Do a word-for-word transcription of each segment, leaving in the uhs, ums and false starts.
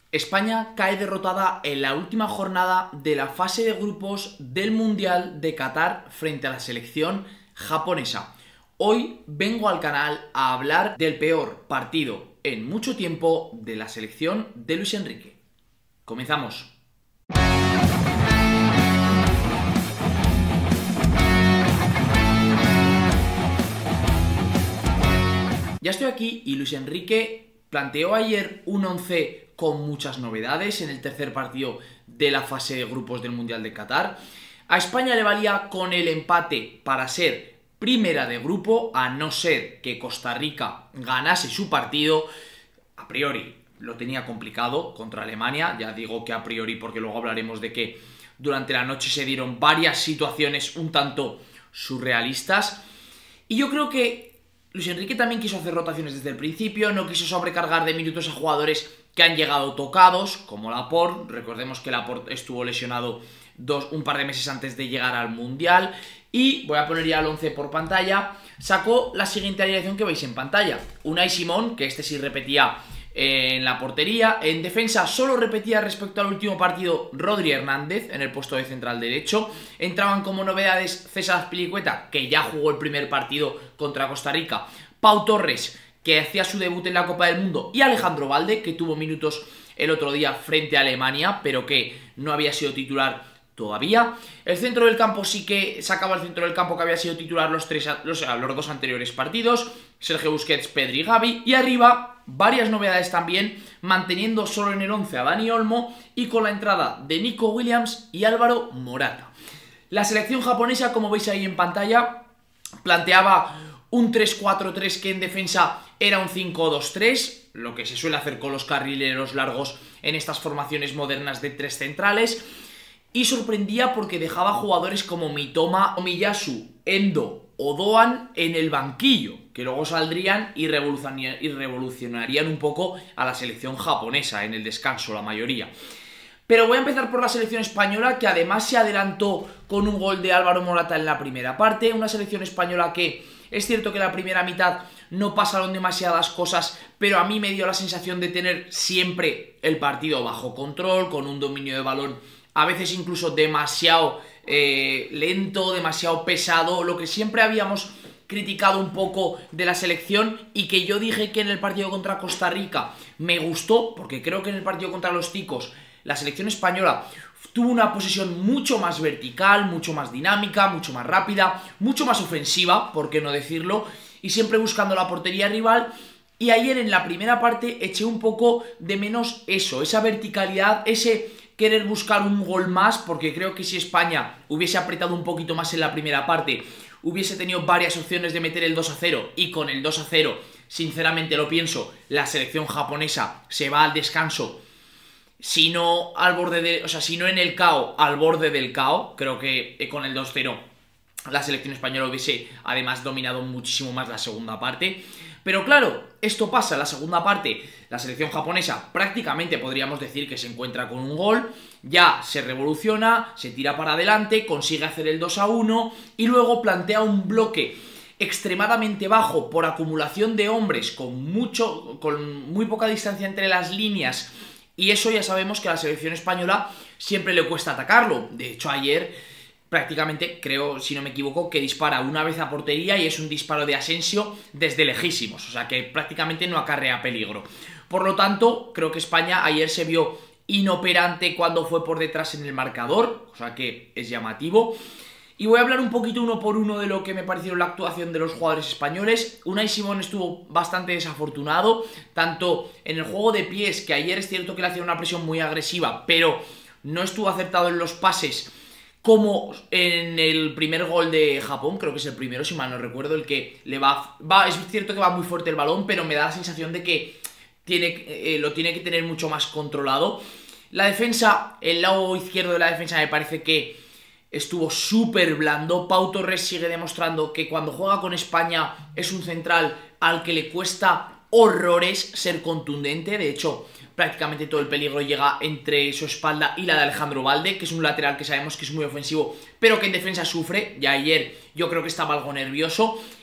España cae derrotada en la última jornada de la fase de grupos del Mundial de Qatar frente a la selección japonesa. Hoy vengo al canal a hablar del peor partido en mucho tiempo de la selección de Luis Enrique. Comenzamos. Ya estoy aquí y Luis Enrique planteó ayer un once con muchas novedades en el tercer partido de la fase de grupos del Mundial de Qatar. A España le valía con el empate para ser primera de grupo, a no ser que Costa Rica ganase su partido. A priori lo tenía complicado contra Alemania, ya digo que a priori porque luego hablaremos de que durante la noche se dieron varias situaciones un tanto surrealistas. Y yo creo que Luis Enrique también quiso hacer rotaciones desde el principio, no quiso sobrecargar de minutos a jugadores que han llegado tocados, como Laporte. Recordemos que Laporte estuvo lesionado dos, un par de meses antes de llegar al Mundial. Y voy a poner ya el once por pantalla. Sacó la siguiente alineación que veis en pantalla: Unai Simón, que este sí repetía en la portería. En defensa solo repetía respecto al último partido Rodri Hernández en el puesto de central derecho. Entraban como novedades César Azpilicueta, que ya jugó el primer partido contra Costa Rica, Pau Torres, que hacía su debut en la Copa del Mundo, y Alejandro Balde, que tuvo minutos el otro día frente a Alemania, pero que no había sido titular todavía. El centro del campo sí que sacaba el centro del campo que había sido titular los, tres, los, los dos anteriores partidos: Sergio Busquets, Pedri y Gavi. Y arriba varias novedades también, manteniendo solo en el once a Dani Olmo y con la entrada de Nico Williams y Álvaro Morata. La selección japonesa, como veis ahí en pantalla, planteaba un tres cuatro tres que en defensa era un cinco dos tres, lo que se suele hacer con los carrileros largos en estas formaciones modernas de tres centrales. Y sorprendía porque dejaba jugadores como Mitoma, Omiyasu, Endo o Doan en el banquillo, que luego saldrían y revolucionarían un poco a la selección japonesa en el descanso, la mayoría. Pero voy a empezar por la selección española, que además se adelantó con un gol de Álvaro Morata en la primera parte. Una selección española que es cierto que en la primera mitad no pasaron demasiadas cosas, pero a mí me dio la sensación de tener siempre el partido bajo control, con un dominio de balón a veces incluso demasiado eh, lento, demasiado pesado, lo que siempre habíamos criticado un poco de la selección, y que yo dije que en el partido contra Costa Rica me gustó, porque creo que en el partido contra los ticos la selección española tuvo una posesión mucho más vertical, mucho más dinámica, mucho más rápida, mucho más ofensiva, por qué no decirlo, y siempre buscando la portería rival. Y ayer en la primera parte eché un poco de menos eso, esa verticalidad, ese querer buscar un gol más, porque creo que si España hubiese apretado un poquito más en la primera parte, hubiese tenido varias opciones de meter el dos a cero, y con el dos a cero, sinceramente lo pienso, la selección japonesa se va al descanso, si no al borde de, o sea, si no en el cao, al borde del cao. Creo que con el dos cero la selección española hubiese además dominado muchísimo más la segunda parte. Pero claro, esto pasa en la segunda parte. La selección japonesa prácticamente podríamos decir que se encuentra con un gol, ya se revoluciona, se tira para adelante, consigue hacer el dos a uno y luego plantea un bloque extremadamente bajo por acumulación de hombres, con, mucho, con muy poca distancia entre las líneas, y eso ya sabemos que a la selección española siempre le cuesta atacarlo. De hecho, ayer prácticamente, creo, si no me equivoco, que dispara una vez a portería y es un disparo de Asensio desde lejísimos, o sea que prácticamente no acarrea peligro. Por lo tanto, creo que España ayer se vio inoperante cuando fue por detrás en el marcador, o sea que es llamativo. Y voy a hablar un poquito uno por uno de lo que me pareció la actuación de los jugadores españoles. Unai Simón estuvo bastante desafortunado, tanto en el juego de pies, que ayer es cierto que le hacía una presión muy agresiva, pero no estuvo acertado en los pases, como en el primer gol de Japón. Creo que es el primero, si mal no recuerdo, el que le va, va es cierto que va muy fuerte el balón, pero me da la sensación de que tiene, eh, lo tiene que tener mucho más controlado. La defensa, el lado izquierdo de la defensa me parece que estuvo súper blando. Pau Torres sigue demostrando que cuando juega con España es un central al que le cuesta horrores ser contundente. De hecho, prácticamente todo el peligro llega entre su espalda y la de Alejandro Balde, que es un lateral que sabemos que es muy ofensivo, pero que en defensa sufre. Ya ayer yo creo que estaba algo nervioso.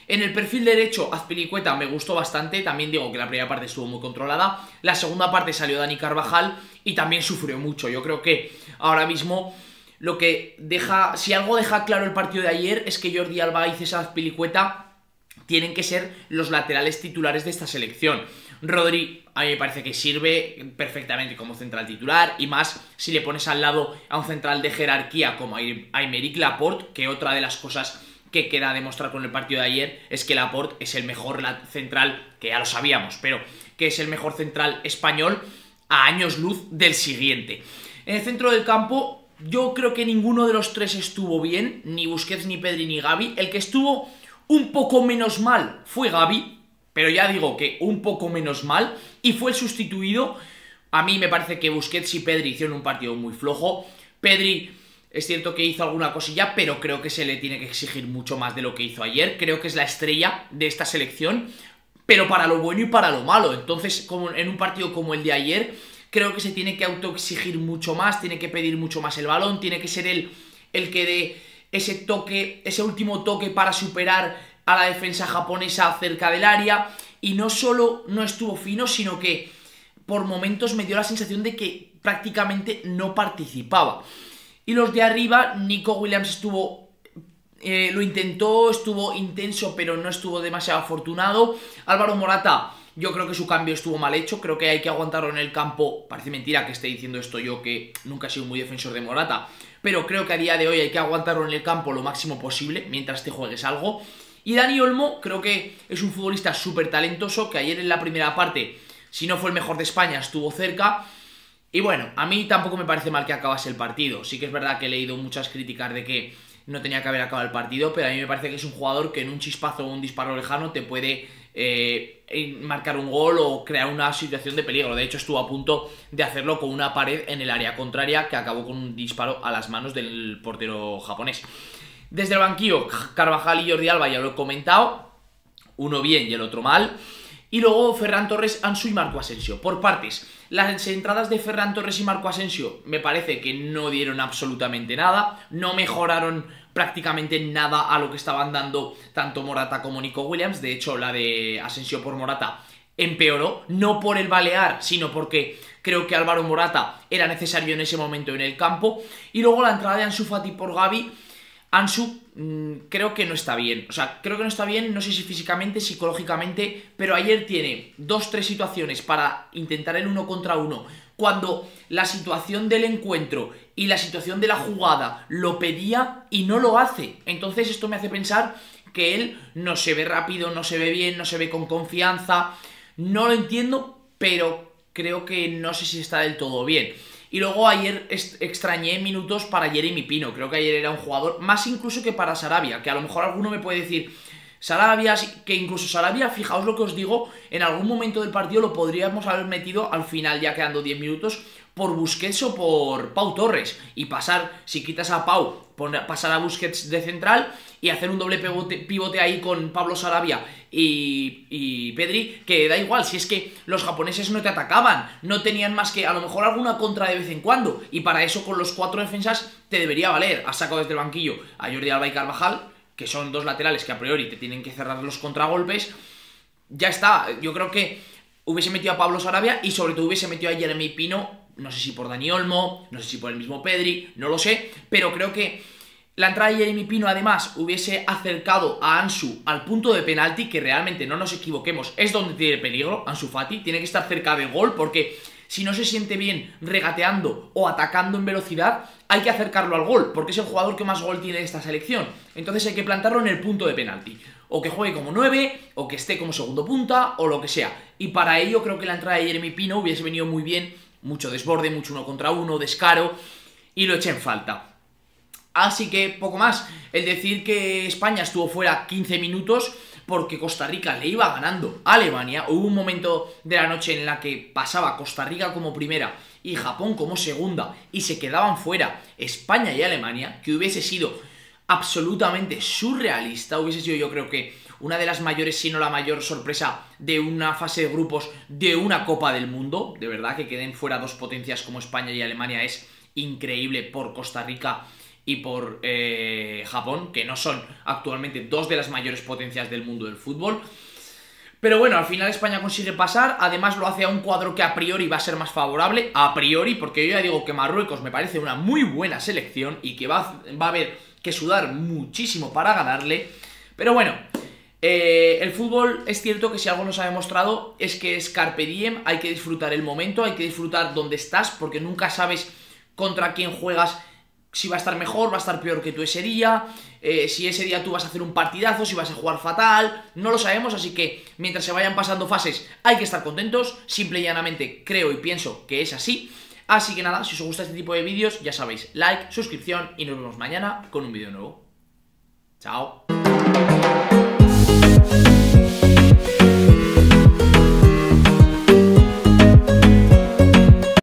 En el perfil derecho, Azpilicueta me gustó bastante, también digo que la primera parte estuvo muy controlada, la segunda parte salió Dani Carvajal y también sufrió mucho. Yo creo que ahora mismo lo que deja, si algo deja claro el partido de ayer es que Jordi Alba y César Azpilicueta tienen que ser los laterales titulares de esta selección. Rodri a mí me parece que sirve perfectamente como central titular, y más si le pones al lado a un central de jerarquía como Aymeric Laporte, que otra de las cosas que queda demostrar con el partido de ayer es que Laporte es el mejor central, que ya lo sabíamos, pero que es el mejor central español a años luz del siguiente. En el centro del campo yo creo que ninguno de los tres estuvo bien, ni Busquets, ni Pedri, ni Gavi. El que estuvo un poco menos mal fue Gavi, pero ya digo que un poco menos mal, y fue el sustituido. A mí me parece que Busquets y Pedri hicieron un partido muy flojo. Pedri es cierto que hizo alguna cosilla, pero creo que se le tiene que exigir mucho más de lo que hizo ayer. Creo que es la estrella de esta selección, pero para lo bueno y para lo malo. Entonces, como en un partido como el de ayer, creo que se tiene que autoexigir mucho más, tiene que pedir mucho más el balón, tiene que ser él el que dé ese toque, ese último toque para superar a la defensa japonesa cerca del área. Y no solo no estuvo fino, sino que por momentos me dio la sensación de que prácticamente no participaba. Y los de arriba, Nico Williams estuvo, eh, lo intentó, estuvo intenso, pero no estuvo demasiado afortunado. Álvaro Morata, yo creo que su cambio estuvo mal hecho, creo que hay que aguantarlo en el campo. Parece mentira que esté diciendo esto yo, que nunca he sido muy defensor de Morata, pero creo que a día de hoy hay que aguantarlo en el campo lo máximo posible, mientras te juegues algo. Y Dani Olmo, creo que es un futbolista súper talentoso, que ayer en la primera parte, si no fue el mejor de España, estuvo cerca. Y bueno, a mí tampoco me parece mal que acabase el partido. Sí que es verdad que he leído muchas críticas de que no tenía que haber acabado el partido, pero a mí me parece que es un jugador que en un chispazo o un disparo lejano te puede eh, marcar un gol o crear una situación de peligro. De hecho, estuvo a punto de hacerlo con una pared en el área contraria, que acabó con un disparo a las manos del portero japonés. Desde el banquillo, Carvajal y Jordi Alba, ya lo he comentado, uno bien y el otro mal. Y luego Ferran Torres, Ansu y Marco Asensio. Por partes, las entradas de Ferran Torres y Marco Asensio me parece que no dieron absolutamente nada, no mejoraron prácticamente nada a lo que estaban dando tanto Morata como Nico Williams. De hecho, la de Asensio por Morata empeoró, no por el balear, sino porque creo que Álvaro Morata era necesario en ese momento en el campo. Y luego la entrada de Ansu Fati por Gavi. Ansu mmm, creo que no está bien, o sea, creo que no está bien, no sé si físicamente, psicológicamente, pero ayer tiene dos, tres situaciones para intentar el uno contra uno, cuando la situación del encuentro y la situación de la jugada lo pedía y no lo hace. Entonces esto me hace pensar que él no se ve rápido, no se ve bien, no se ve con confianza, no lo entiendo, pero creo que no sé si está del todo bien. Y luego ayer extrañé minutos para Jeremy Pino. Creo que ayer era un jugador más incluso que para Sarabia, que a lo mejor alguno me puede decir Sarabia, que incluso Sarabia, fijaos lo que os digo, en algún momento del partido lo podríamos haber metido al final, ya quedando diez minutos, por Busquets o por Pau Torres, y pasar, si quitas a Pau, poner, pasar a Busquets de central y hacer un doble pivote, pivote ahí con Pablo Sarabia y, y Pedri, que da igual, si es que los japoneses no te atacaban, no tenían más que a lo mejor alguna contra de vez en cuando, y para eso con los cuatro defensas te debería valer. Has sacado desde el banquillo a Jordi Alba y Carvajal, que son dos laterales que a priori te tienen que cerrar los contragolpes. Ya está, yo creo que hubiese metido a Pablo Sarabia y sobre todo hubiese metido a Jeremy Pino, no sé si por Dani Olmo, no sé si por el mismo Pedri, no lo sé, pero creo que la entrada de Jeremy Pino además hubiese acercado a Ansu al punto de penalti, que realmente, no nos equivoquemos, es donde tiene peligro Ansu Fati, tiene que estar cerca del gol, porque si no se siente bien regateando o atacando en velocidad, hay que acercarlo al gol, porque es el jugador que más gol tiene de esta selección. Entonces hay que plantarlo en el punto de penalti, o que juegue como nueve, o que esté como segundo punta, o lo que sea. Y para ello creo que la entrada de Jeremy Pino hubiese venido muy bien, mucho desborde, mucho uno contra uno, descaro, y lo eché en falta. Así que poco más, el decir que España estuvo fuera quince minutos porque Costa Rica le iba ganando a Alemania. Hubo un momento de la noche en la que pasaba Costa Rica como primera y Japón como segunda y se quedaban fuera España y Alemania, que hubiese sido absolutamente surrealista, hubiese sido yo creo que una de las mayores, si no la mayor sorpresa de una fase de grupos de una Copa del Mundo. De verdad que queden fuera dos potencias como España y Alemania es increíble por Costa Rica y por eh, Japón, que no son actualmente dos de las mayores potencias del mundo del fútbol. Pero bueno, al final España consigue pasar, además lo hace a un cuadro que a priori va a ser más favorable, a priori, porque yo ya digo que Marruecos me parece una muy buena selección y que va, va a haber que sudar muchísimo para ganarle. Pero bueno, eh, el fútbol es cierto que si algo nos ha demostrado es que es carpe diem, hay que disfrutar el momento, hay que disfrutar donde estás, porque nunca sabes contra quién juegas, si va a estar mejor, va a estar peor que tú ese día, eh, si ese día tú vas a hacer un partidazo, si vas a jugar fatal, no lo sabemos, así que mientras se vayan pasando fases hay que estar contentos, simple y llanamente creo y pienso que es así. Así que nada, si os gusta este tipo de vídeos, ya sabéis, like, suscripción y nos vemos mañana con un vídeo nuevo. Chao.